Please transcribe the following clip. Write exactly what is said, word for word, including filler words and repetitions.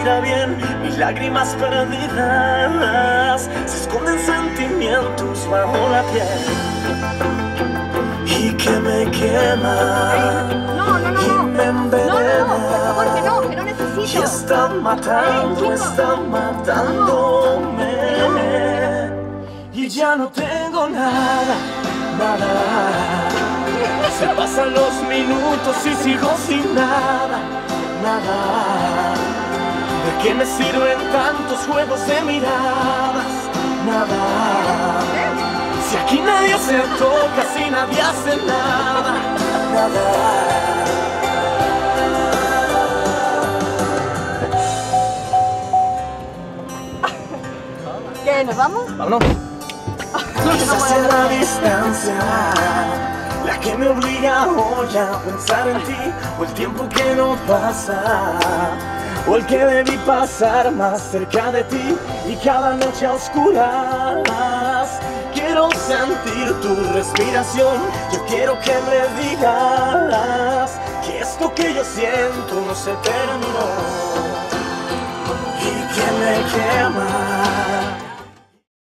mira bien, mis lágrimas perdidas, se esconden sentimientos bajo la piel y que me quema. No, no, no, y no. me envenena. No, no, por favor, que no, que no necesito. Y están matando, Ey, están matándome. Y ya no tengo nada, nada. Se pasan los minutos y sigo sin nada, nada. ¿De qué me sirven tantos juegos de miradas? Nada. Si aquí nadie se toca, si nadie hace nada, nada. ¿Qué? ¿Nos vamos? Vámonos. Quizás sea la distancia la que me obliga hoy a pensar en ti, o el tiempo que no pasa, o el que debí pasar más cerca de ti, y cada noche a oscuras quiero sentir tu respiración. Yo quiero que me digas que esto que yo siento no se terminó y que me quema.